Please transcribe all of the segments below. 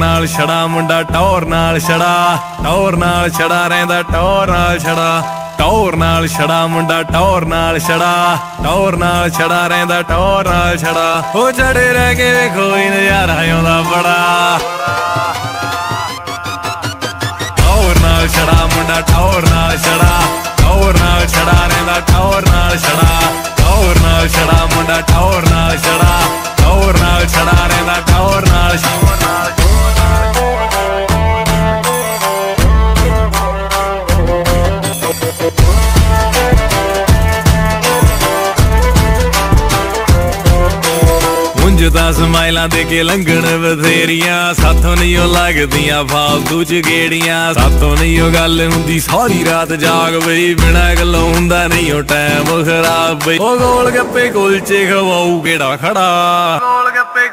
नाल छड़ा मुंडा टौर नाल छड़ा, टौर नाल छड़ा रहिंदा टौर नाल छड़ा, टौर नाल छड़ा मुंडा टौर नाल छड़ा, टौर नाल छड़ा रहिंदा टौर नाल छड़ा। ओ छड़े रह के कोई नज़ारा आउंदा बड़ा, टौर नाल छड़ा मुंडा टौर नाल छड़ा, टौर नाल छड़ा रहिंदा टौर नाल छड़ा, टौर नाल छड़ा मुंडा टौर नाल छड़ा, टौर नाल छड़ा रहिंदा टौर नाल छड़ा। मुंजदा समाइलां दे के लंघण बथेरियां, साथों नहीं ओ लगदियां फालतू च गेड़ियां, साथों नहीं ओ गल हुंदी सारी रात जाग बई, बिना गल्लों हुंदा नहीं ओ टैम खराब बई। ओ गोल गप्पे कुलचे खवाऊ केड़ा खड़ा, गोल गप्पे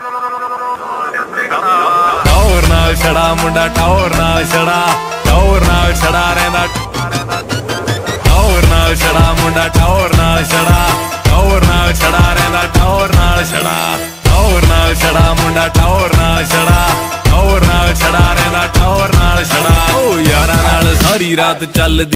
टौर नाल छड़ा मुंडा टौर नाल छड़ा, टौर नाल छड़ा रहिंदा टौर नाल छड़ा मुंडा टौर नाल छड़ा, टौर नाल छड़ा रहिंदा टौर नाल छड़ा, टौर नाल छड़ा मुंडा टौर नाल छड़ा, टौर नाल छड़ा रहिंदा टौर नाल छड़ा। ओ यारां नाल सारी रात चलदी